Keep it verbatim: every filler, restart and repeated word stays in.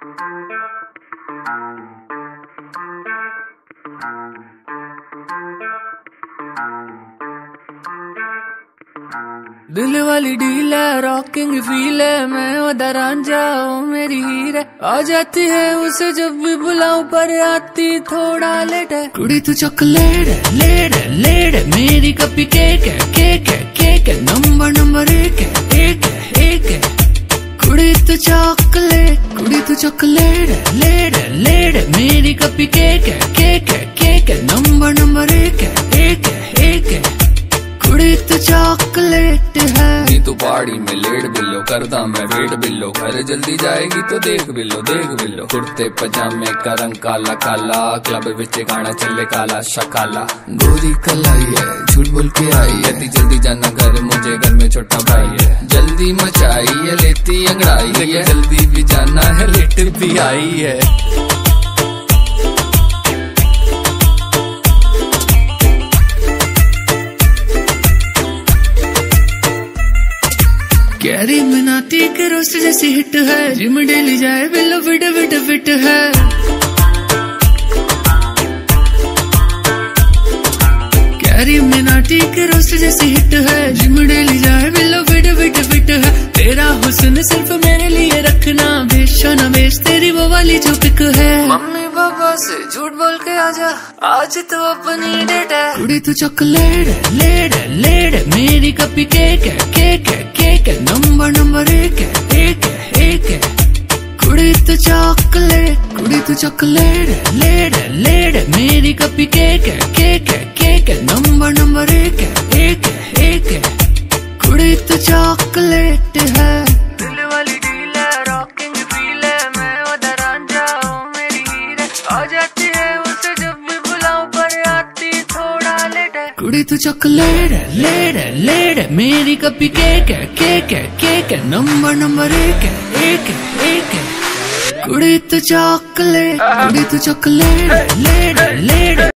दिल वाली डील है, रॉकिंग फील है, मैं ओदा रांझा ओ मेरी हीर है। आ जाती है उसे जब भी बुलाऊं पर आती थोड़ा लेट है। कुड़ी तू चॉकलेट है, लेट है, लेट है, मेरी कपी केक है, केक है, केक है, नंबर नंबर एक है, एक है, एक है। कुड़ी तू चॉकलेट, कुड़ी तू चॉकलेट है, लेट है, लेट है, मेरी कपी केक है, केक है, केक है, नंबर नंबर एक है, एक है, एक है। कुड़ी तू चॉकलेट है। नी तू पहाड़ी में लेट बिल्लो, करदा मैं वेट बिल्लो, घर जल्दी जाएगी तो देख बिल्लो, देख बिल्लो। कुर्ते पजामे का रंग काला काला, क्लब विच गाना चले काला शकाला। गोरी कलाई है, झूठ बोल के आई है, ती जल्दी जाना घर, मुझे घर में छोटा भाई है। जल्दी मचाई है, लेती अंगड़ाई है, जल्दी भी जाना है, लेट भी आई है। कैरी मिनाटी के रोस्ट जैसी हिट है, जिम डेली जाए बिल्लो फिट फिट फिट है। कैरी मिनाटी के रोस्ट जैसी हिट है, जिम डेली जाए बिल्लो फिट फिट फिट है। तेरा हुस्न सिर्फ मेरे लिए रखना, बेचो न बेच तेरी वो वाली जो पिक है। मम्मी पापा से झूठ बोल के आजा, आज तो अपनी डेट है। कुड़ी तू चॉकलेट है, लेट है, लेट है, मेरी कपी केक है, केक है, केक है, नंबर नंबर एक है, एक है, एक है। कुड़ी तू चॉकलेट, कुड़ी तू चॉकलेट है, लेट है, लेट है, मेरी कपी केक है, केक है, केक है, नंबर नंबर एक है, एक है, एक है। कुड़ी तू चॉकलेट है। दिल वाली डील है, रॉकिंग फील है, मैं ओदा रांझा ओ मेरी हीर है। आ जाती है उसे जब भी बुलाऊं पर आती थोड़ा लेट है। कुड़ी तू चॉकलेट है, लेट है, लेट है, मेरी कपी केक है, केक है, केक है, नंबर नंबर एक है, एक है, एक है। कुड़ी तू चॉकलेट, कुड़ी तू चॉकलेट है, लेट है, लेट है।